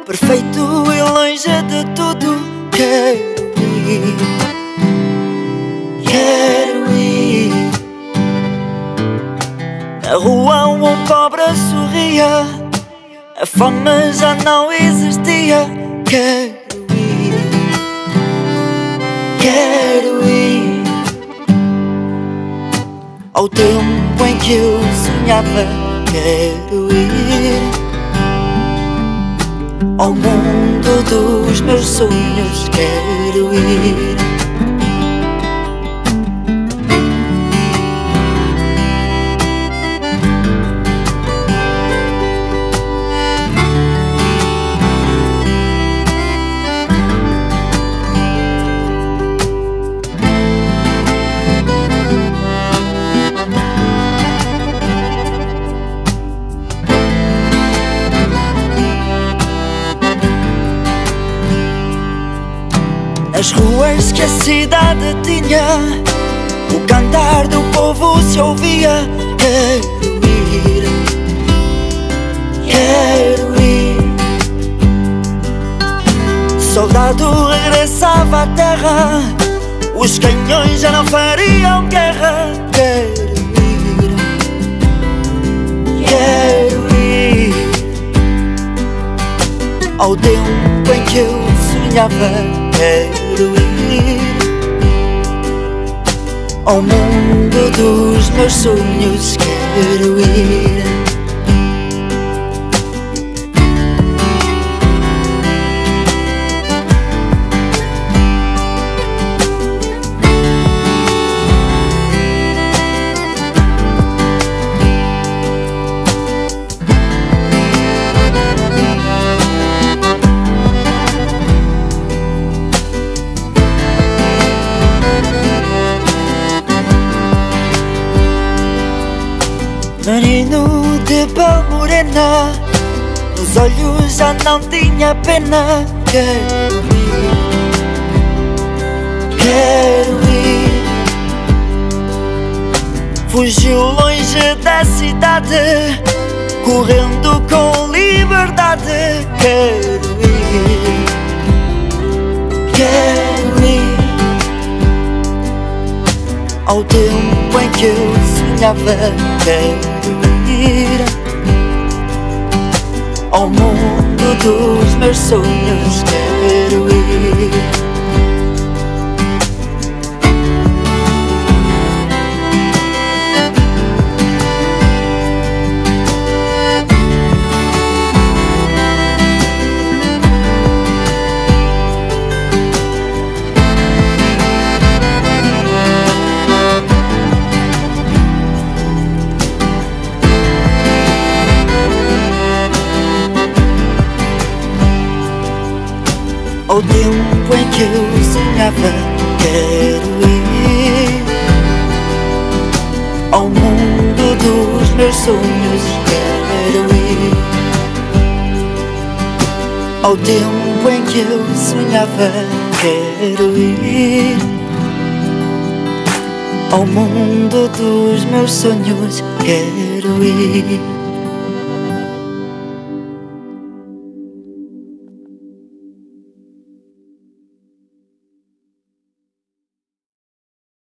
perfeito e longe de tudo. Quero ir, quero ir. Na rua um pobre sorria, a fome já não existia. Quero ir, quero ir ao tempo em que eu sonhava. Quero ir ao mundo dos meus sonhos. Quero ir. As ruas que a cidade tinha, o cantar do povo se ouvia. Quero ir, quero ir. Soldado regressava à terra, os canhões já não fariam guerra. Quero ir, quero ir ao tempo em que eu sonhava. Quero ir ao mundo dos meus sonhos. Quero ir. Menino de pele morena, nos olhos já não tinha pena. Quero ir, quero ir. Fugiu longe da cidade, correndo com liberdade. Quero ir, quero ir ao tempo em que eu sonhava. Quero ir ao mundo dos meus sonhos. Quero ir. Ao tempo em que eu sonhava. Quero ir ao mundo dos meus sonhos. Quero ir ao tempo em que eu sonhava. Quero ir ao mundo dos meus sonhos. Quero ir.